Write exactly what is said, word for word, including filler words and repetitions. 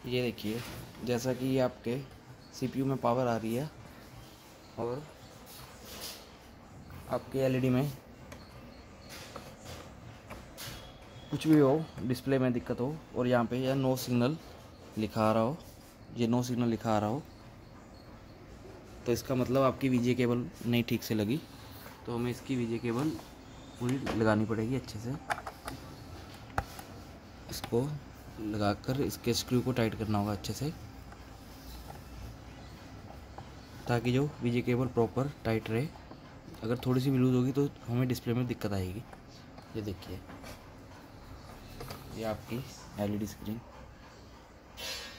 ये देखिए, जैसा कि ये आपके सीपीयू में पावर आ रही है और आपके एलईडी में कुछ भी हो, डिस्प्ले में दिक्कत हो और यहाँ पे यह नो सिग्नल लिखा आ रहा हो, ये नो सिग्नल लिखा आ रहा हो, तो इसका मतलब आपकी वीजे केबल नहीं ठीक से लगी। तो हमें इसकी वीजे केबल पूरी लगानी पड़ेगी अच्छे से। इसको लगाकर इसके स्क्रू को टाइट करना होगा अच्छे से, ताकि जो वीजे केबल प्रॉपर टाइट रहे। अगर थोड़ी सी भी लूज़ होगी तो हमें डिस्प्ले में दिक्कत आएगी। ये देखिए, ये आपकी एलईडी स्क्रीन।